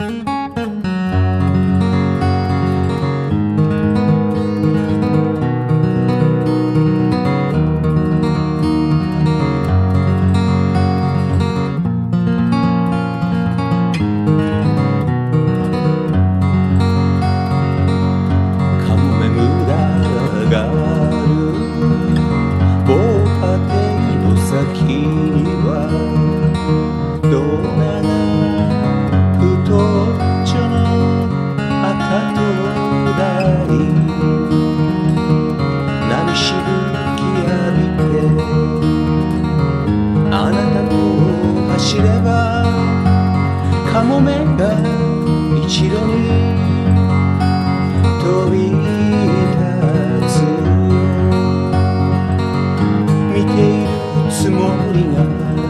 カモメが一度に飛び立つ。見ているつもりが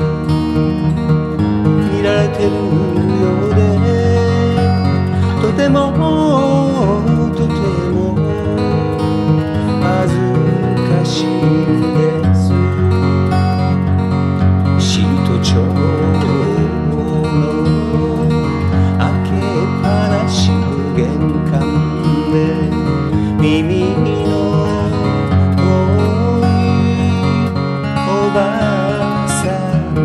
見られてるようで、とてもとても恥ずかしいです。シート帳玄関で耳の遠いおばあさん、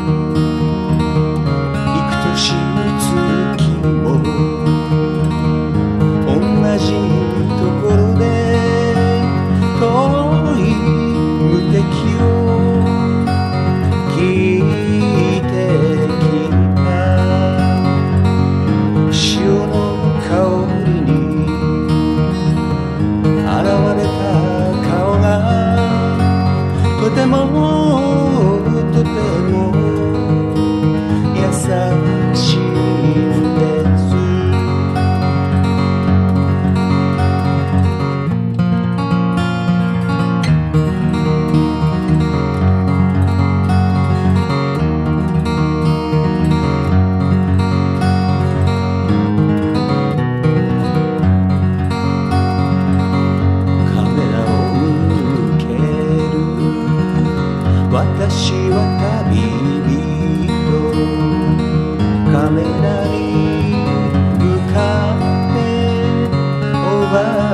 幾年月も同じところで遠い無敵を聞いてきた。潮の香りに現れた顔がとてもとても優しいんです。私は旅人、カメラに向かっておばあ